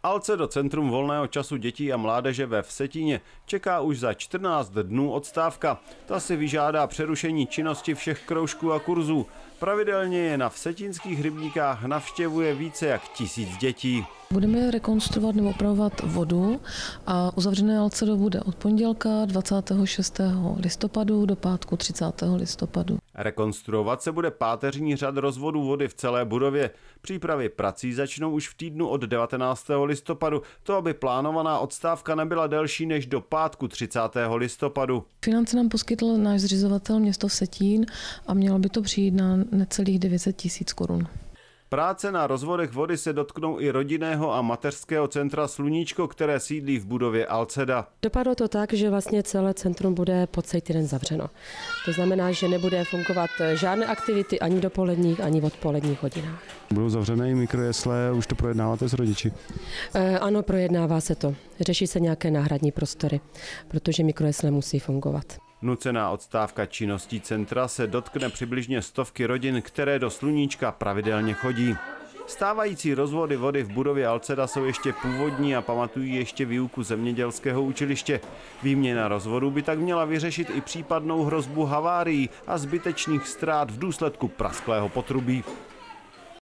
Alcedo, centrum volného času dětí a mládeže ve Vsetíně, čeká už za 14 dnů odstávka. Ta si vyžádá přerušení činnosti všech kroužků a kurzů. Pravidelně je na vsetínských rybníkách navštěvuje více jak 1000 dětí. Budeme rekonstruovat nebo opravovat vodu a uzavřené Alcedo bude od pondělka 26. listopadu do pátku 30. listopadu. Rekonstruovat se bude páteřní řad rozvodu vody v celé budově. Přípravy prací začnou už v týdnu od 19. listopadu, to aby plánovaná odstávka nebyla delší než do pátku 30. listopadu. Finance nám poskytl náš zřizovatel město Vsetín a mělo by to přijít na necelých 900 000 korun. Práce na rozvodech vody se dotknou i rodinného a mateřského centra Sluníčko, které sídlí v budově Alceda. Dopadlo to tak, že vlastně celé centrum bude po celý týden zavřeno. To znamená, že nebude fungovat žádné aktivity ani dopoledních, ani odpoledních hodinách. Budou zavřené i mikrojesle, už to projednáváte s rodiči? Ano, projednává se to. Řeší se nějaké náhradní prostory, protože mikrojesle musí fungovat. Nucená odstávka činností centra se dotkne přibližně 100 rodin, které do Sluníčka pravidelně chodí. Stávající rozvody vody v budově Alceda jsou ještě původní a pamatují ještě výuku zemědělského učiliště. Výměna rozvodu by tak měla vyřešit i případnou hrozbu havárií a zbytečných ztrát v důsledku prasklého potrubí.